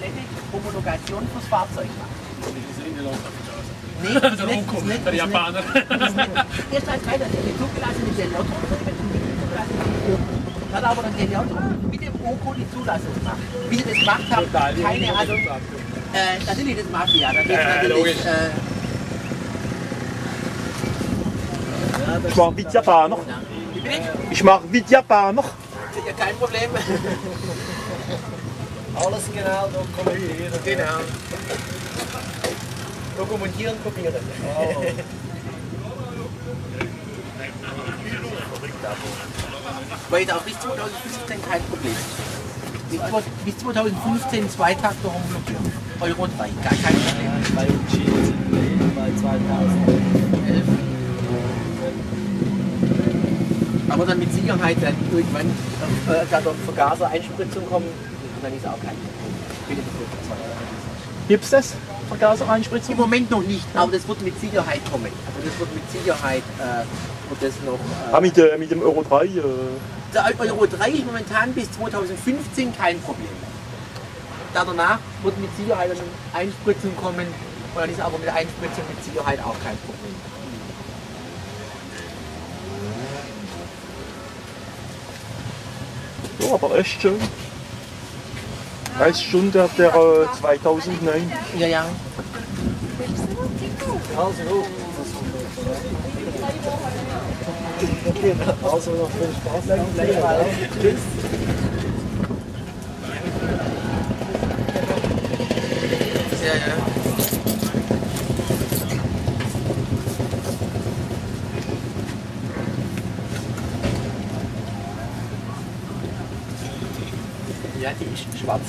komplette Homologation fürs Fahrzeug machen. Nee, der Rumkommt, der Japaner. Erst als weiter, die zugelassene Delotto, hat aber dann Delotto mit dem OK die Zulassung gemacht. Wie sie das gemacht haben, keine Ahnung. Natürlich das Mafia, da geht natürlich. Ich mache wie Japaner. Ich mache wie Japaner. Ja, kein Problem. Alles genau dokumentieren. Genau. Dokumentieren, kopieren. Oh. Weil auch bis 2015 kein Problem. Bis 2015 Zweitakter homologieren. Euro 3, gar kein Problem. Bei uns bei 2011. Aber dann mit Sicherheit dann irgendwann da doch Vergaser-Einspritzung kommen, und dann ist auch kein Problem. Gibt es das? Vergaser-Einspritzung? Im Moment noch nicht, aber das wird mit Sicherheit kommen. Also das wird mit Sicherheit wird das noch. Mit dem Euro 3? Der Euro 3 ist momentan bis 2015 kein Problem. Danach wird mit Sicherheit eine Einspritzung kommen, und dann ist aber mit der Einspritzung mit Sicherheit auch kein Problem. Ja, aber echt schön. Das ist schon der 2009. Ja, ja. Also noch viel Spaß. Tschüss. Ja, ja. Ja, die ist schwarz.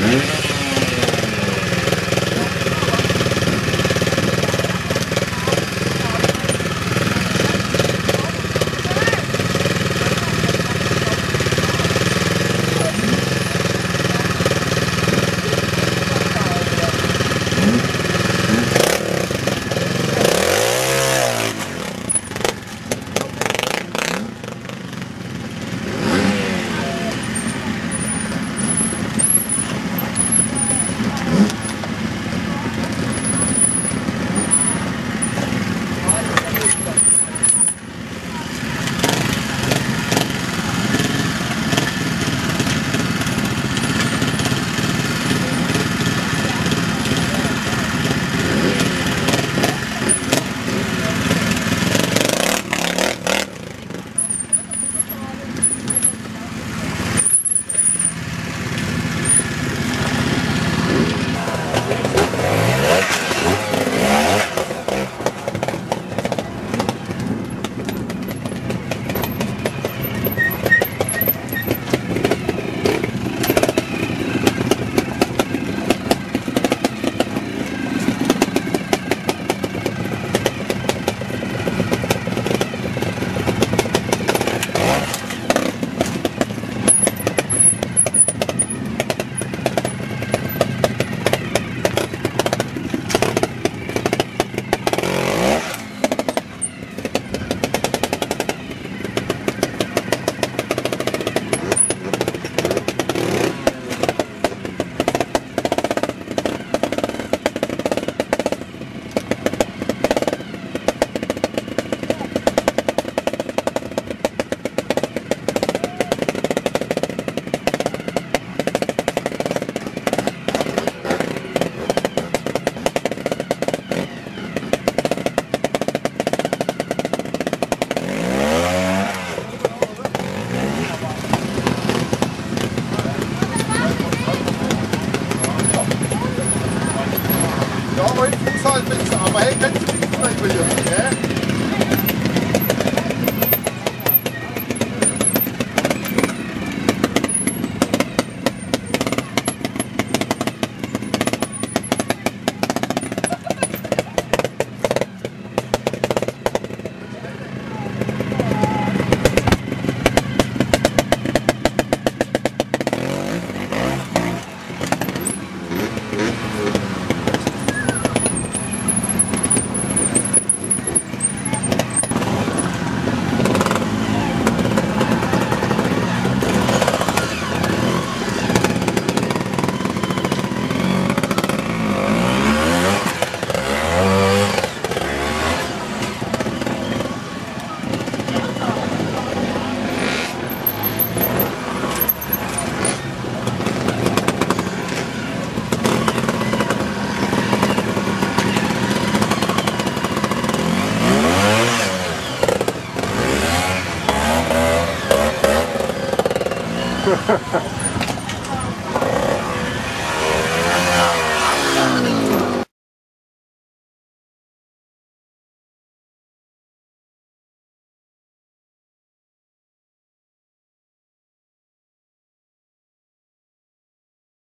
Ja, heute Fuß halt, aber hey, kannst du nicht verlieren, gell?